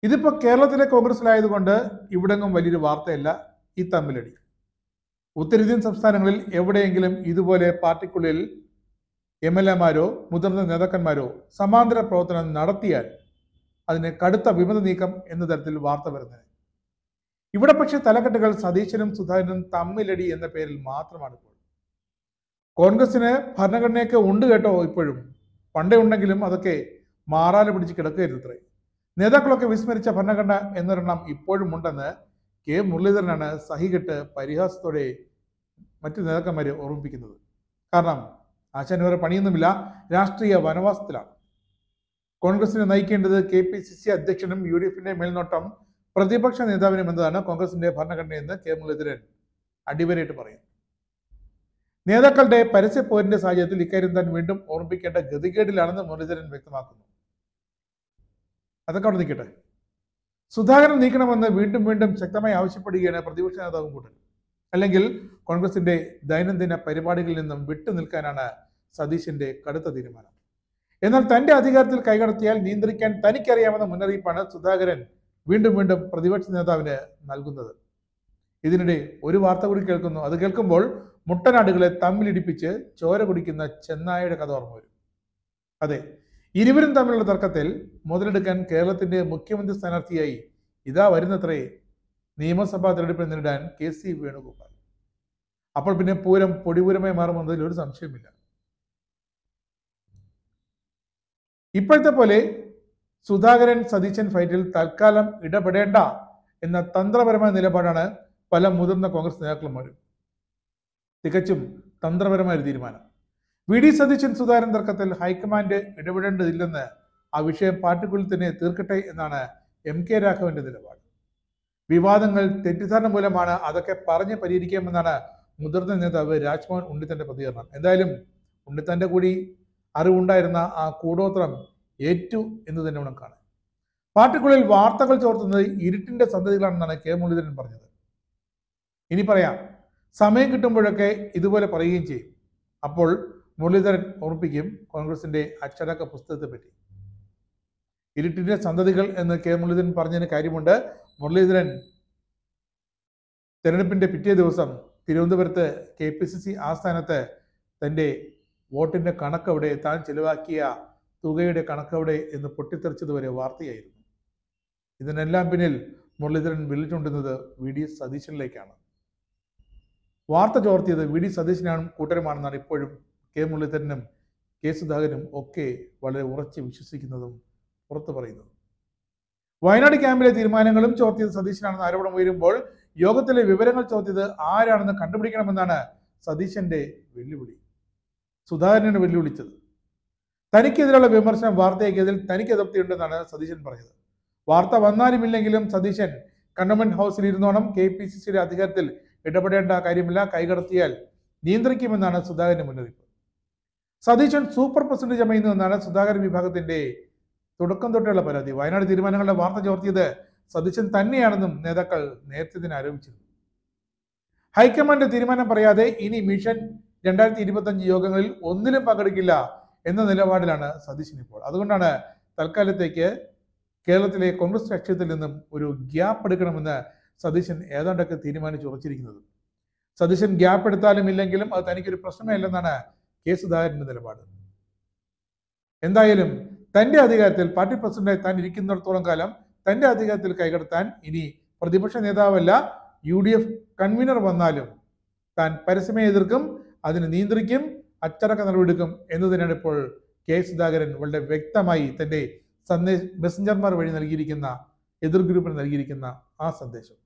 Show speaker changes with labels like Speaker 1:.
Speaker 1: ഇതിപ്പോൾ കേരളത്തിലെ കോൺഗ്രസിലായതുകൊണ്ട് ഇവിടെങ്ങും വലിയൊരു വാർത്തയല്ല ഈ തമ്മിലടി. ഉത്തരേന്ത്യൻ സംസ്ഥാനങ്ങളിൽ എവിടെയെങ്കിലും ഇതുപോലെ പാർട്ടിക്കുള്ളിൽ എംഎൽഎമാരോ മുതിർന്ന നേതാക്കന്മാരോ സമാന്തര പ്രവർത്തനം നടത്തിയാൽ അതിന് കടുത്ത വിമത നീക്കം എന്ന തരത്തിൽ വാർത്ത വരുന്നത്. ഇവിടെ പക്ഷേ തലക്കെട്ടുകൾ സതീശനും സുധാകരനും തമ്മിലടി എന്ന പേരിൽ മാത്രമാണ് ഇപ്പോൾ. കോൺഗ്രസിന് ഭരണഘടനയൊക്കെ ഉണ്ട് കേട്ടോ, ഇപ്പോഴും പണ്ടേ ഉണ്ടെങ്കിലും അതൊക്കെ മാറാല പിടിച്ച് കിടക്കുകയായിരുന്നത്രേ. നേതാക്കളൊക്കെ വിസ്മരിച്ച ഭരണഘടന എന്നൊരെണ്ണം ഇപ്പോഴും ഉണ്ടെന്ന് കെ മുരളീധരനാണ് സഹികെട്ട് പരിഹാസത്തോടെ മറ്റു നേതാക്കന്മാരെ ഓർമ്മിപ്പിക്കുന്നത്. കാരണം ആശാൻ വേറെ പണിയൊന്നുമില്ല, രാഷ്ട്രീയ വനവാസത്തിലാണ്. കോൺഗ്രസിനെ നയിക്കേണ്ടത് KPCC അധ്യക്ഷനും UDFന്റെ മേൽനോട്ടം പ്രതിപക്ഷ നേതാവിനും എന്നതാണ് കോൺഗ്രസിന്റെ ഭരണഘടനയെന്ന് കെ മുരളീധരൻ അടിവരയിട്ട് പറയുന്നു. നേതാക്കളുടെ പരസ്യ പോരിന്റെ സാഹചര്യത്തിൽ ഇക്കാര്യം താൻ വീണ്ടും ഓർമ്മിപ്പിക്കേണ്ട ഗതികേടിലാണെന്ന് മുരളീധരൻ വ്യക്തമാക്കുന്നു. അതൊക്കെ അവിടെ നിൽക്കട്ടെ. സുധാകരൻ നീക്കണമെന്ന് വീണ്ടും വീണ്ടും ശക്തമായി ആവശ്യപ്പെടുകയാണ് പ്രതിപക്ഷ നേതാവും കൂട്ടരും. അല്ലെങ്കിൽ കോൺഗ്രസിന്റെ ദൈനംദിന പരിപാടികളിൽ നിന്നും വിട്ടു നിൽക്കാനാണ് സതീശന്റെ കടുത്ത തീരുമാനം. എന്നാൽ തന്റെ അധികാരത്തിൽ കൈകടത്തിയാൽ നിയന്ത്രിക്കാൻ തനിക്കറിയാമെന്ന മുന്നറിയിപ്പാണ് സുധാകരൻ വീണ്ടും വീണ്ടും പ്രതിപക്ഷ നേതാവിന് നൽകുന്നത്. ഇതിനിടെ ഒരു വാർത്ത കൂടി കേൾക്കുന്നു. അത് കേൾക്കുമ്പോൾ മുട്ടനാടുകളെ തമ്മിലിടിപ്പിച്ച് ചോര കുടിക്കുന്ന ചെന്നായയുടെ കഥ ഓർമ്മ വരും. അതെ, ഇരുവരും തമ്മിലുള്ള തർക്കത്തിൽ മുതലെടുക്കാൻ കേരളത്തിന്റെ മുഖ്യമന്ത്രി സ്ഥാനാർത്ഥിയായി ഇതാ വരുന്നത്രേ നിയമസഭാ തെരഞ്ഞെടുപ്പിൽ നേരിടാൻ KC വേണുഗോപാൽ. അപ്പോൾ പിന്നെ പൂരം പൊടിപൂരമായി മാറുമെന്നതിൽ ഒരു സംശയമില്ല. ഇപ്പോഴത്തെ പോലെ സുധാകരൻ സതീശൻ ഫൈറ്റിൽ തൽക്കാലം ഇടപെടേണ്ട എന്ന തന്ത്രപരമായ നിലപാടാണ് പല മുതിർന്ന കോൺഗ്രസ് നേതാക്കളുമാരും. തികച്ചും തന്ത്രപരമായ ഒരു തീരുമാനം. VD സതീശൻ സുധാകരൻ തർക്കത്തിൽ ഹൈക്കമാൻഡ് ഇടപെടേണ്ടതില്ലെന്ന് ആ വിഷയം പാർട്ടിക്കുള്ളിൽ തന്നെ തീർക്കട്ടെ എന്നാണ് MK രാഘവന്റെ നിലപാട്. വിവാദങ്ങൾ തെറ്റിദ്ധാരണ മൂലമാണ്, അതൊക്കെ പറഞ്ഞ് പരിഹരിക്കാമെന്നാണ് മുതിർന്ന നേതാവ് രാജ്മോഹൻ ഉണ്ണിത്താന്റെ പ്രതികരണം. എന്തായാലും ഉണ്ണിത്താന്റെ കൂടി അറിവുണ്ടായിരുന്ന ആ കൂടോത്രം ഏറ്റു എന്ന് തന്നെ വേണം കാണാൻ. പാർട്ടിക്കുള്ളിൽ വാർത്തകൾ ചോർത്തുന്നത് ഇരുട്ടിന്റെ സന്തതികളാണെന്നാണ് കെ മുരളീധരൻ പറഞ്ഞത്. ഇനി പറയാം, സമയം കിട്ടുമ്പോഴൊക്കെ ഇതുപോലെ പറയുകയും ചെയ്യും. അപ്പോൾ മുരളീധരൻ ഓർമ്മിപ്പിക്കും കോൺഗ്രസിന്റെ അച്ചടക്ക പുസ്തകത്തെ പറ്റി. ഇരുട്ടിന്റെ സന്തതികൾ എന്ന് കെ മുരളീധരൻ പറഞ്ഞതിന് കാര്യമുണ്ട്. മുരളീധരൻ തെരഞ്ഞെടുപ്പിന്റെ പിറ്റേ ദിവസം തിരുവനന്തപുരത്ത് KPCC ആസ്ഥാനത്ത് തൻ്റെ വോട്ടിന്റെ കണക്കവിടെ, താൻ ചെലവാക്കിയ തുകയുടെ കണക്കവിടെ എന്ന് പൊട്ടിത്തെറിച്ചതുവരെ വാർത്തയായിരുന്നു. ഇതിനെല്ലാം പിന്നിൽ മുരളീധരൻ വിളിച്ചുകൊണ്ടുന്നത് VD സതീശനിലേക്കാണ്. വാർത്ത ചോർത്തിയത് VD സതീശനാണ് കൂട്ടരുമാണെന്നാണ് ഇപ്പോഴും കെ മുരളീധരനും K സുധാകരനും ഒക്കെ വളരെ ഉറച്ച് വിശ്വസിക്കുന്നതും പുറത്തു പറയുന്നതും. വയനാട് ക്യാമ്പിലെ തീരുമാനങ്ങളും ചോർത്തിയത് സതീശനാണെന്ന് ആരോപണം ഉയരുമ്പോൾ യോഗത്തിലെ വിവരങ്ങൾ ചോർത്തിയത് ആരാണെന്ന് കണ്ടുപിടിക്കണമെന്നാണ് സതീശന്റെ വെല്ലുവിളി. സുധാകരനാണ് വെല്ലുവിളിച്ചത്. തനിക്കെതിരെയുള്ള വിമർശനം വാർത്തയാക്കിയതിൽ തനിക്ക് അതൃപ്തിയുണ്ടെന്നാണ് സതീശൻ പറഞ്ഞത്. വാർത്ത വന്നാലുമില്ലെങ്കിലും സതീശൻ കണ്ടോൺമെന്റ് ഹൗസിൽ ഇരുന്നോണം, KPCCയുടെ അധികാരത്തിൽ ഇടപെടേണ്ട കാര്യമില്ല, കൈകടത്തിയാൽ നിയന്ത്രിക്കുമെന്നാണ് സുധാകരന്റെ മുന്നറിയിപ്പ്. സതീശൻ സൂപ്പർ പ്രസിഡന്റ് ചമയുന്നു എന്നാണ് സുധാകരൻ വിഭാഗത്തിന്റെ തുടക്കം തൊട്ടുള്ള പരാതി. വയനാട് തീരുമാനങ്ങളുടെ വാർത്ത ചോർത്തിയത് സതീശൻ തന്നെയാണെന്നും നേതാക്കൾ നേരത്തെ തന്നെ ആരോപിച്ചിരുന്നു. ഹൈക്കമാൻഡ് തീരുമാനം പറയാതെ ഇനി മിഷൻ 2025 യോഗങ്ങളിൽ ഒന്നിലും പങ്കെടുക്കില്ല എന്ന നിലപാടിലാണ് സതീശൻ ഇപ്പോൾ. അതുകൊണ്ടാണ് തൽക്കാലത്തേക്ക് കേരളത്തിലെ കോൺഗ്രസ് രാഷ്ട്രീയത്തിൽ നിന്നും ഒരു ഗ്യാപ്പ് എടുക്കണമെന്ന് സതീശൻ ഏതാണ്ടൊക്കെ തീരുമാനിച്ചു ഉറച്ചിരിക്കുന്നത്. സതീശൻ ഗ്യാപ്പ് എടുത്താലും ഇല്ലെങ്കിലും അത് തനിക്കൊരു പ്രശ്നമേ അല്ലെന്നാണ് K സുധാകരന്റെ നിലപാട്. എന്തായാലും തന്റെ അധികാരത്തിൽ പാർട്ടി പ്രസിഡന്റായി താൻ ഇരിക്കുന്നിടത്തോളം കാലം തന്റെ അധികാരത്തിൽ കൈകടത്താൻ ഇനി പ്രതിപക്ഷ നേതാവല്ല UDF കൺവീനർ വന്നാലും താൻ പരസ്യമായി എതിർക്കും, അതിന് നിയന്ത്രിക്കും, അച്ചടക്ക നടപടിയെടുക്കും എന്ന് തന്നെയാണ് ഇപ്പോൾ K സുധാകരൻ വളരെ വ്യക്തമായി തന്റെ മെസ്സഞ്ചർമാർ വഴി നൽകിയിരിക്കുന്ന, എതിർ ഗ്രൂപ്പിന് നൽകിയിരിക്കുന്ന ആ സന്ദേശം.